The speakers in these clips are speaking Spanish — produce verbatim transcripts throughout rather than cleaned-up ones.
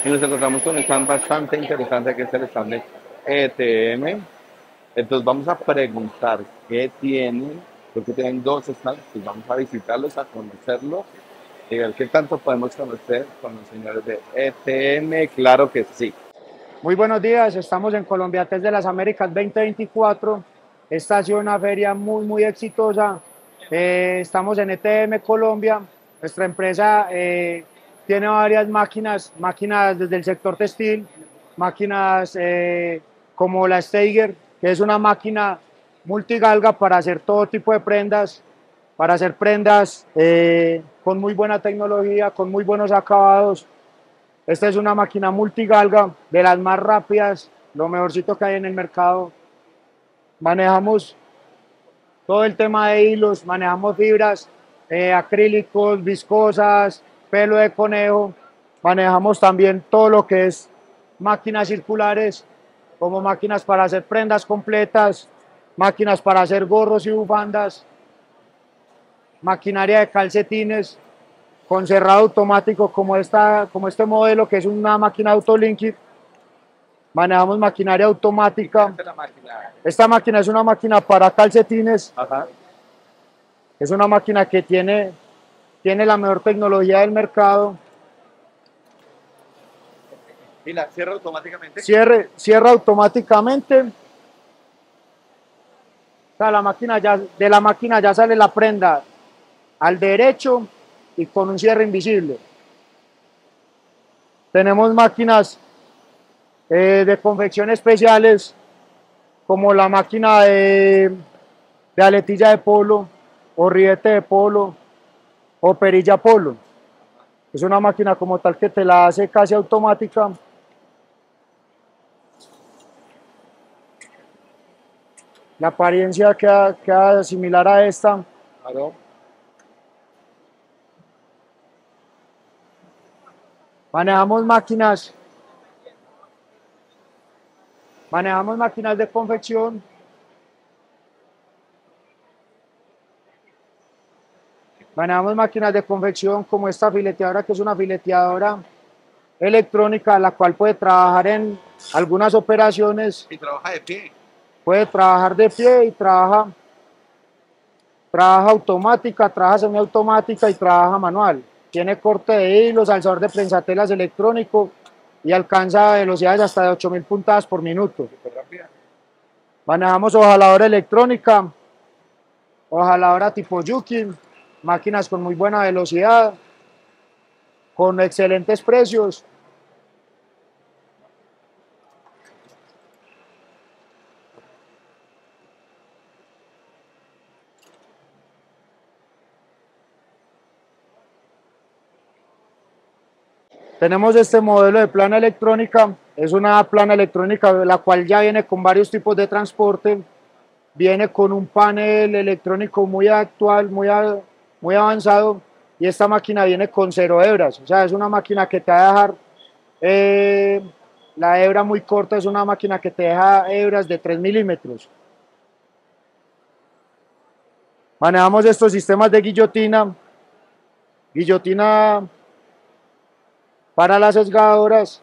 y nos encontramos con un stand bastante interesante que es el stand de E T M. Entonces vamos a preguntar qué tienen, porque tienen dos stands, pues vamos a visitarlos, a conocerlos y ver qué tanto podemos conocer con los señores de E T M. Claro que sí. Muy buenos días, estamos en Colombiates de las Américas veinte veinticuatro. Esta ha sido una feria muy, muy exitosa. Eh, estamos en E T M Colombia. Nuestra empresa eh, tiene varias máquinas, máquinas desde el sector textil, máquinas eh, como la Steiger, que es una máquina multigalga para hacer todo tipo de prendas, para hacer prendas eh, con muy buena tecnología, con muy buenos acabados. Esta es una máquina multigalga de las más rápidas, lo mejorcito que hay en el mercado. Manejamos todo el tema de hilos, manejamos fibras, eh, acrílicos, viscosas, pelo de conejo. Manejamos también todo lo que es máquinas circulares, como máquinas para hacer prendas completas, máquinas para hacer gorros y bufandas, maquinaria de calcetines con cerrado automático como, esta, como este modelo que es una máquina Autolinkit. Manejamos maquinaria automática. Esta es la máquina. Esta máquina es una máquina para calcetines. Ajá. Es una máquina que tiene, tiene la mejor tecnología del mercado. ¿Y la cierra automáticamente? Cierre, cierra automáticamente. O sea, la máquina ya, de la máquina ya sale la prenda al derecho y con un cierre invisible. Tenemos máquinas eh, de confección especiales como la máquina de, de aletilla de polo o ribete de polo o perilla polo. Es una máquina como tal que te la hace casi automática. La apariencia queda, queda similar a esta. Claro. Manejamos máquinas, manejamos máquinas de confección. Manejamos máquinas de confección como esta fileteadora, que es una fileteadora electrónica, la cual puede trabajar en algunas operaciones. Y trabaja de pie. Puede trabajar de pie y trabaja, trabaja automática, trabaja semiautomática y trabaja manual. Tiene corte de hilos, alzador de prensatelas electrónico y alcanza velocidades hasta de ocho mil puntadas por minuto. Manejamos hojaladora electrónica, hojaladora tipo Yuki, máquinas con muy buena velocidad, con excelentes precios. Tenemos este modelo de plana electrónica, es una plana electrónica la cual ya viene con varios tipos de transporte, viene con un panel electrónico muy actual, muy, a, muy avanzado, y esta máquina viene con cero hebras, o sea, es una máquina que te va a dejar eh, la hebra muy corta, es una máquina que te deja hebras de tres milímetros. Manejamos estos sistemas de guillotina, guillotina para las sesgadoras,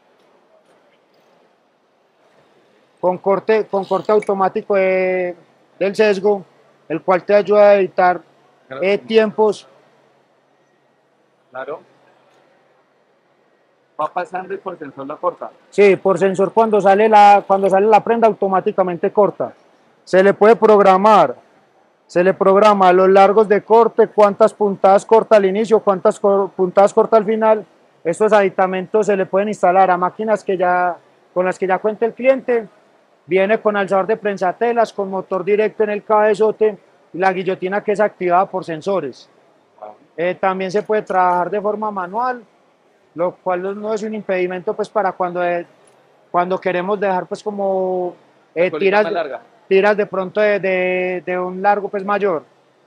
con corte, con corte automático de, del sesgo, el cual te ayuda a evitar eh, tiempos. Claro. Va pasando y por sensor la corta. Sí, por sensor cuando sale la, cuando sale la prenda automáticamente corta. Se le puede programar, se le programa los largos de corte, cuántas puntadas corta al inicio, cuántas cor, puntadas corta al final. Estos aditamentos se le pueden instalar a máquinas que ya, con las que ya cuenta el cliente. Viene con alzador de prensatelas, con motor directo en el cabezote y la guillotina que es activada por sensores. Eh, también se puede trabajar de forma manual, lo cual no es un impedimento pues para cuando, eh, cuando queremos dejar pues como eh, tiras, tiras de pronto de, de, de un largo pues mayor.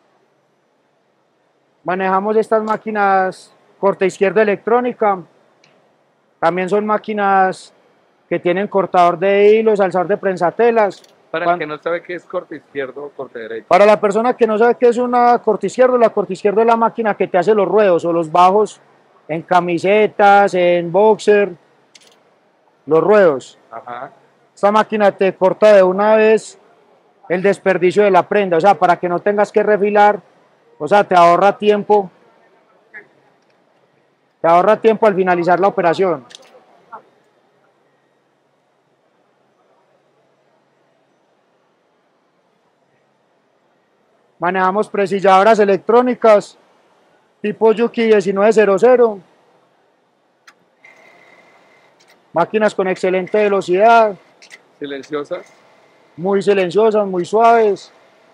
Manejamos estas máquinas corte izquierda electrónica, también son máquinas que tienen cortador de hilos, alzador de prensatelas. Para el que no sabe qué es corte izquierdo o corte derecho. Para la persona que no sabe qué es una corte izquierdo, la corte izquierdo es la máquina que te hace los ruedos o los bajos en camisetas, en boxer, los ruedos. Ajá. Esta máquina te corta de una vez el desperdicio de la prenda, o sea, para que no tengas que refilar, o sea, te ahorra tiempo, te ahorra tiempo al finalizar la operación. Manejamos presilladoras electrónicas tipo Yuki diecinueve cero cero, máquinas con excelente velocidad, Silenciosas. muy silenciosas, muy suaves.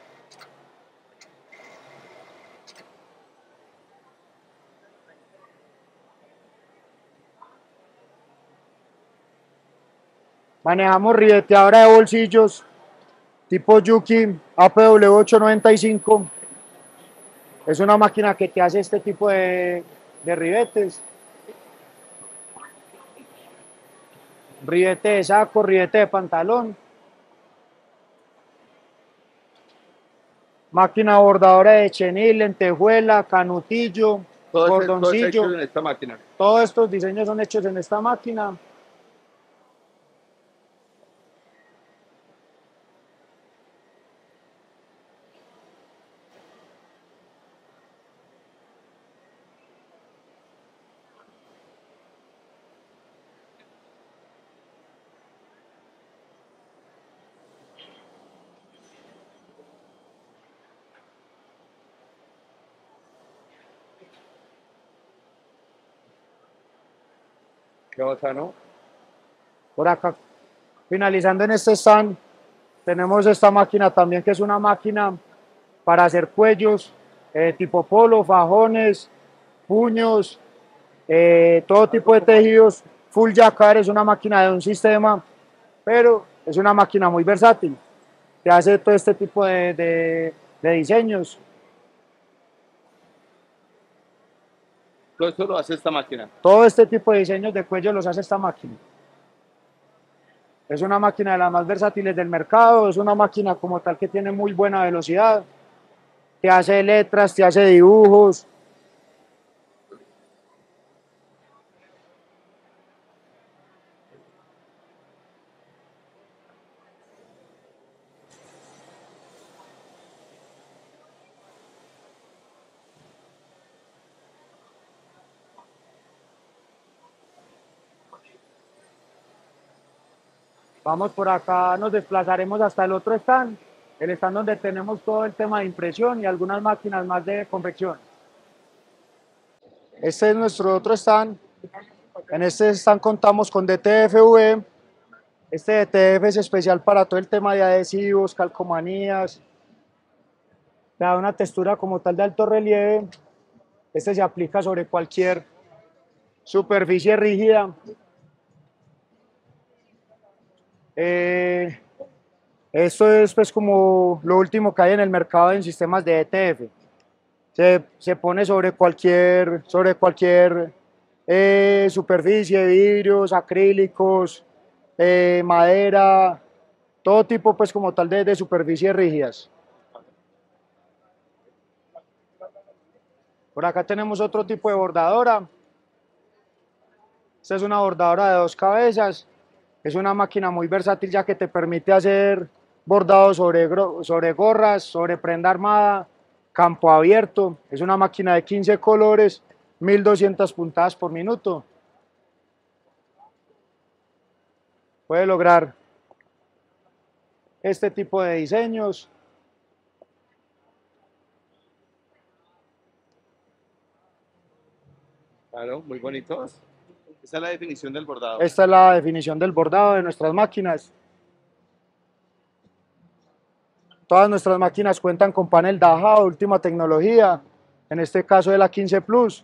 Manejamos ribeteadora de bolsillos tipo Yuki A P W ocho noventa y cinco. Es una máquina que te hace este tipo de, de ribetes. Ribete de saco, ribete de pantalón. Máquina bordadora de chenil, lentejuela, canutillo, Todo, ese- todo es hecho cordoncillo. en esta máquina. Todos estos diseños son hechos en esta máquina. Qué bacano. Por acá, finalizando en este stand, tenemos esta máquina también, que es una máquina para hacer cuellos, eh, tipo polo, fajones, puños, eh, todo tipo de tejidos. Full Jacquard es una máquina de un sistema, pero es una máquina muy versátil. Te hace todo este tipo de, de, de diseños. Todo esto lo hace esta máquina. Todo este tipo de diseños de cuello los hace esta máquina. Es una máquina de las más versátiles del mercado, es una máquina como tal que tiene muy buena velocidad, te hace letras, te hace dibujos. Vamos por acá, nos desplazaremos hasta el otro stand, el stand donde tenemos todo el tema de impresión y algunas máquinas más de confección. Este es nuestro otro stand. En este stand contamos con D T F V. Este D T F es especial para todo el tema de adhesivos, calcomanías. Le da una textura como tal de alto relieve. Este se aplica sobre cualquier superficie rígida. Eh, esto es pues como lo último que hay en el mercado en sistemas de D T F. Se, se pone sobre cualquier, sobre cualquier eh, superficie, vidrios, acrílicos, eh, madera, todo tipo pues como tal de, de superficies rígidas. Por acá tenemos otro tipo de bordadora. Esta es una bordadora de dos cabezas. Es una máquina muy versátil, ya que te permite hacer bordados sobre, sobre gorras, sobre prenda armada, campo abierto. Es una máquina de quince colores, mil doscientas puntadas por minuto. Puede lograr este tipo de diseños. Claro, muy bonitos. Esa es la definición del bordado. Esta es la definición del bordado de nuestras máquinas. Todas nuestras máquinas cuentan con panel Daha, última tecnología, en este caso de la quince Plus.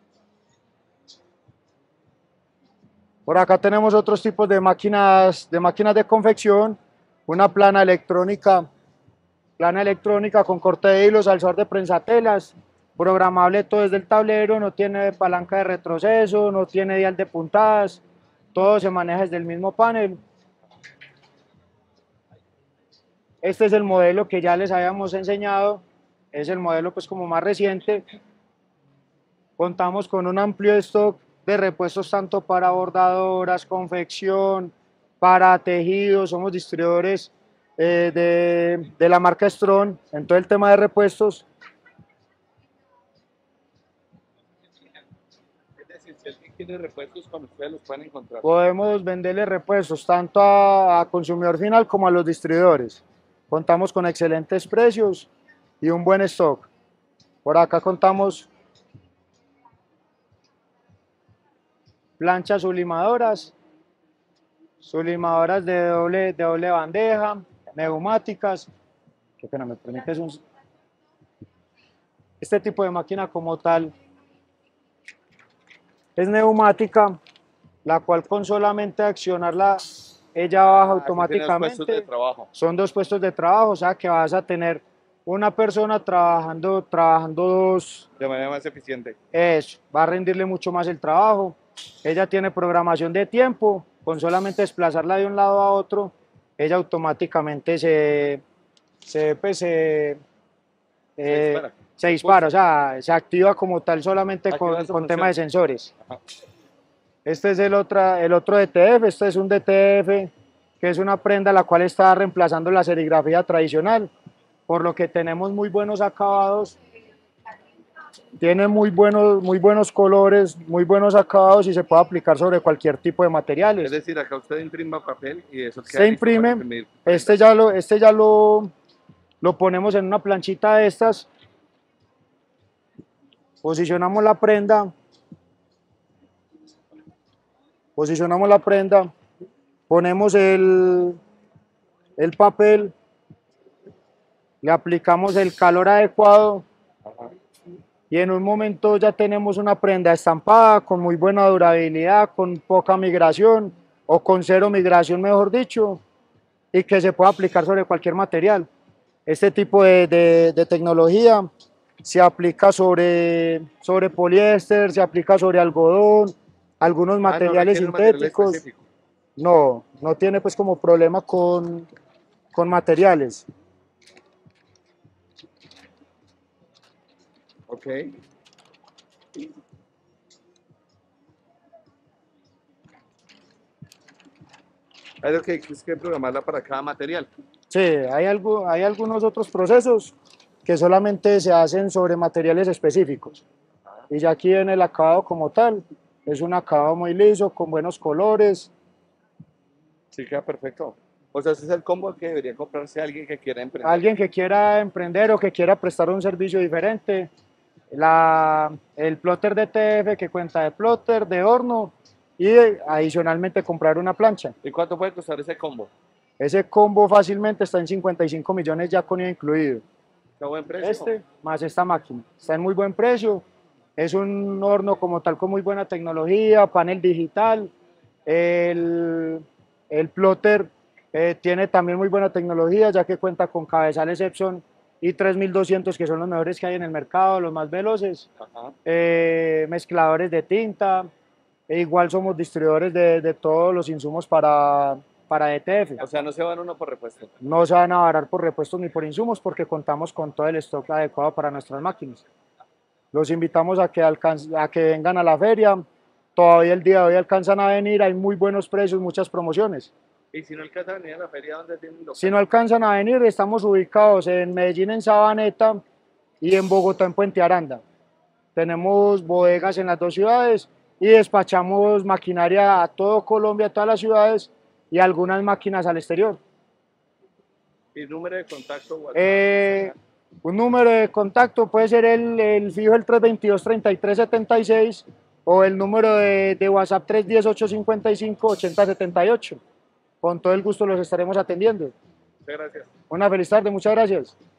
Por acá tenemos otros tipos de máquinas, de máquinas de confección, una plana electrónica, plana electrónica con corte de hilos, alzador de prensatelas, programable todo desde el tablero, no tiene palanca de retroceso, no tiene dial de puntadas, todo se maneja desde el mismo panel. Este es el modelo que ya les habíamos enseñado, es el modelo pues como más reciente. Contamos con un amplio stock de repuestos tanto para bordadoras, confección, para tejidos, somos distribuidores eh, de, de la marca Strong en todo el tema de repuestos. Es decir, si alguien quiere repuestos con ustedes, los pueden encontrar. Podemos venderle repuestos tanto a, a consumidor final como a los distribuidores. Contamos con excelentes precios y un buen stock. Por acá contamos planchas sublimadoras, sublimadoras de doble, de doble bandeja, neumáticas. Qué pena, me permites un... Este tipo de máquina como tal es neumática, la cual con solamente accionarla, ella baja Ah, aquí tiene los puestos de automáticamente. trabajo. Son dos puestos de trabajo, o sea que vas a tener una persona trabajando, trabajando dos, De manera más eficiente. eso, va a rendirle mucho más el trabajo. Ella tiene programación de tiempo, con solamente desplazarla de un lado a otro, ella automáticamente se, se, pues, se, Se eh, dispara. se dispara, o sea, se activa como tal solamente Activa con, su con tema de función. sensores. Ajá. Este es el, otra, el otro D T F, este es un D T F que es una prenda la cual está reemplazando la serigrafía tradicional, por lo que tenemos muy buenos acabados, tiene muy buenos, muy buenos colores, muy buenos acabados y se puede aplicar sobre cualquier tipo de Es materiales. decir, acá usted imprima papel y eso queda Se listo para imprime, imprimir. este ya lo, este ya lo, lo ponemos en una planchita de estas, posicionamos la prenda, posicionamos la prenda, ponemos el, el papel, le aplicamos el calor adecuado Ajá. y en un momento ya tenemos una prenda estampada con muy buena durabilidad, con poca migración o con cero migración, mejor dicho, y que se pueda aplicar sobre cualquier material. Este tipo de, de, de tecnología se aplica sobre, sobre poliéster, se aplica sobre algodón, algunos Ah, no materiales requiere un material sintéticos. específico. No, no tiene pues como problema con, con materiales. Ok. Hay lo que hay que programarla para cada material. Sí, hay, algo, hay algunos otros procesos que solamente se hacen sobre materiales específicos. Y ya aquí en el acabado como tal, es un acabado muy liso, con buenos colores. Sí, queda perfecto. O sea, ese es el combo que debería comprarse alguien que quiera emprender. Alguien que quiera emprender o que quiera prestar un servicio diferente, la, el plotter de T F que cuenta de plotter, de horno y adicionalmente comprar una plancha. ¿Y cuánto puede costar ese combo? Ese combo fácilmente está en cincuenta y cinco millones ya con I V A incluido. ¿Qué buen precio? Este más esta máquina. Está en muy buen precio. Es un horno como tal con muy buena tecnología, panel digital. El, el plotter eh, tiene también muy buena tecnología ya que cuenta con cabezales Epson i tres mil doscientos que son los mejores que hay en el mercado, los más veloces. Ajá. Eh, mezcladores de tinta. E igual somos distribuidores de, de todos los insumos para, para D T F. O sea, no se van uno por repuesto. No se van a varar por repuestos ni por insumos porque contamos con todo el stock adecuado para nuestras máquinas. Los invitamos a que, a que vengan a la feria. Todavía el día de hoy alcanzan a venir, hay muy buenos precios, muchas promociones. Y si no alcanzan a venir a la feria, ¿dónde tienen local? Si no alcanzan a venir, estamos ubicados en Medellín, en Sabaneta y en Bogotá, en Puente Aranda. Tenemos bodegas en las dos ciudades y despachamos maquinaria a todo Colombia, a todas las ciudades y algunas máquinas al exterior. ¿Y número de contacto? WhatsApp, Eh, un número de contacto puede ser el, el fijo el tres dos dos, treinta y tres setenta y seis o el número de, de WhatsApp tres uno cero, ocho cinco cinco, ocho cero siete ocho. Con todo el gusto los estaremos atendiendo. Muchas gracias. Una feliz tarde, muchas gracias.